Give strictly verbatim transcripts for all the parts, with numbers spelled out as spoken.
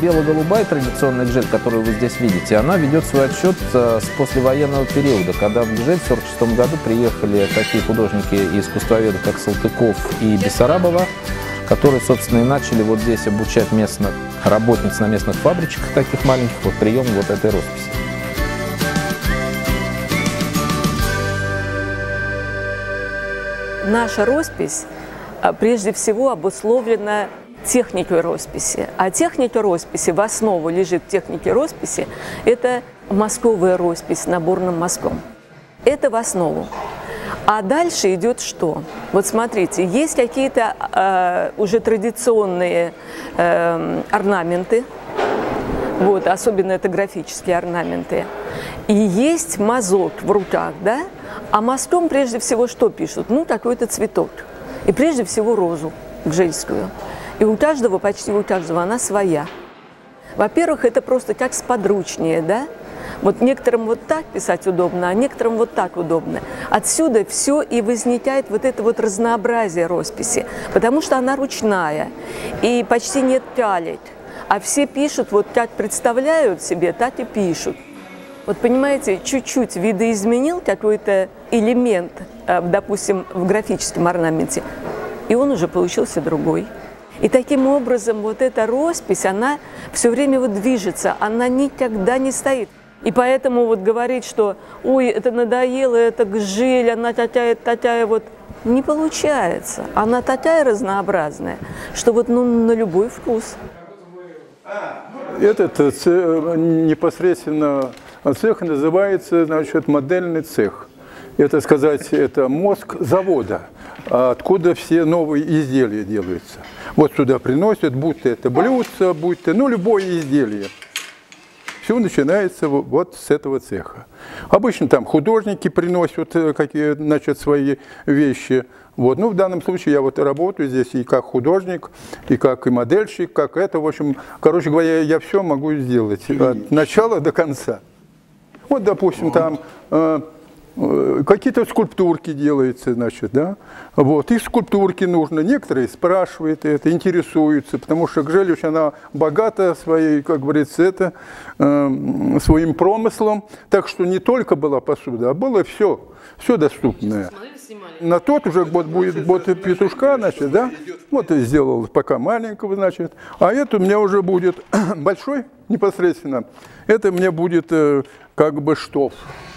бело-голубая традиционная гжель, которую вы здесь видите, она ведет свой отсчет с послевоенного периода, когда в Гжель в сорок шестом году приехали такие художники и искусствоведы, как Салтыков и Бессарабова, которые, собственно, и начали вот здесь обучать местных работниц на местных фабричках, таких маленьких, вот прием вот этой росписи. Наша роспись прежде всего обусловлена техникой росписи. А техника росписи, в основу лежит техника росписи, это мазковая роспись с наборным мазком. Это в основу. А дальше идет что? Вот смотрите, есть какие-то э, уже традиционные э, орнаменты, вот, особенно это графические орнаменты, и есть мазок в руках, да? А мазком прежде всего что пишут? Ну, какой-то цветок. И прежде всего розу гжельскую. И у каждого, почти у каждого она своя. Во-первых, это просто как сподручнее, да? Вот некоторым вот так писать удобно, а некоторым вот так удобно. Отсюда все и возникает вот это вот разнообразие росписи, потому что она ручная, и почти нет пялек. А все пишут, вот как представляют себе, так и пишут. Вот понимаете, чуть-чуть видоизменил какой-то элемент, допустим, в графическом орнаменте, и он уже получился другой. И таким образом вот эта роспись, она все время вот движется, она никогда не стоит. И поэтому вот говорить, что ой, это надоело, это гжель, она такая, такая вот, не получается. Она такая разнообразная, что вот ну, на любой вкус. Этот непосредственно цех называется, значит, модельный цех. Это сказать, это мозг завода, откуда все новые изделия делаются. Вот сюда приносят, будь то это блюдце, будь то, ну, любое изделие. Все начинается вот с этого цеха. Обычно там художники приносят какие, значит, свои вещи. Вот. Ну, в данном случае я вот работаю здесь и как художник, и как и модельщик, как это, в общем, короче говоря, я все могу сделать от начала до конца. Вот, допустим, там э, э, какие-то скульптурки делаются, значит, да, вот, их скульптурки нужно, некоторые спрашивают это, интересуются, потому что Гжель, она богата своей, как говорится, это, э, своим промыслом, так что не только была посуда, а было все, все доступное. На тот уже вот будет вот петушка, значит, да, вот я сделал пока маленького, значит, а это у меня уже будет большой непосредственно, это мне будет э, как бы штоф.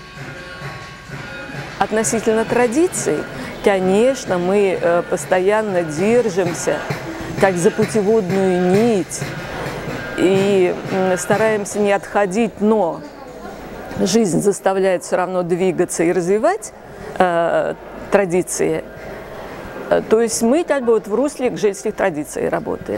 Относительно традиций, конечно, мы э, постоянно держимся как за путеводную нить и э, стараемся не отходить, но жизнь заставляет все равно двигаться и развивать э, традиции. То есть мы как бы вот в русле гжельских традиций работаем.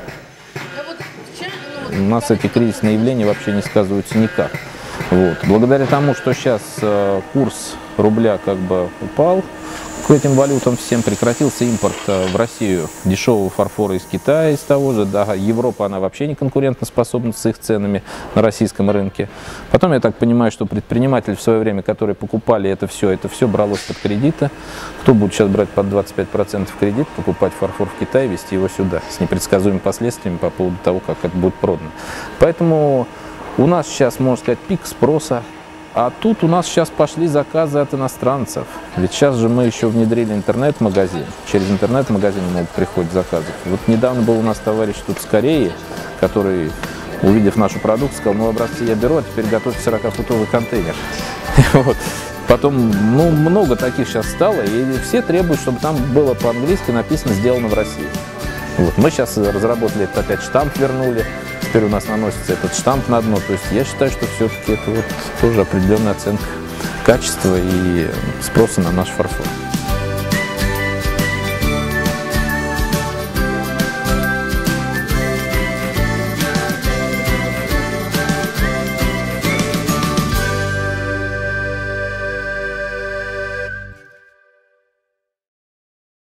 У нас эти кризисные явления вообще не сказываются никак. Вот. Благодаря тому, что сейчас э, курс рубля как бы упал, к этим валютам всем прекратился импорт э, в Россию дешевого фарфора из Китая, из того же, да, Европа, она вообще не конкурентоспособна с их ценами на российском рынке. Потом, я так понимаю, что предприниматели в свое время, которые покупали это все, это все бралось под кредиты. Кто будет сейчас брать под двадцать пять процентов кредит, покупать фарфор в Китае, везти его сюда, с непредсказуемыми последствиями по поводу того, как это будет продано. Поэтому у нас сейчас, можно сказать, пик спроса. А тут у нас сейчас пошли заказы от иностранцев. Ведь сейчас же мы еще внедрили интернет-магазин. Через интернет-магазин могут приходить заказы. Вот недавно был у нас товарищ тут с Кореи, который, увидев нашу продукцию, сказал, ну, образцы я беру, а теперь готовьте сорокафутовый контейнер. Вот. Потом, ну, много таких сейчас стало, и все требуют, чтобы там было по-английски написано «Сделано в России». Вот. Мы сейчас разработали это, опять штамп вернули. Теперь у нас наносится этот штамп на дно. То есть я считаю, что все-таки это вот тоже определенная оценка качества и спроса на наш фарфор.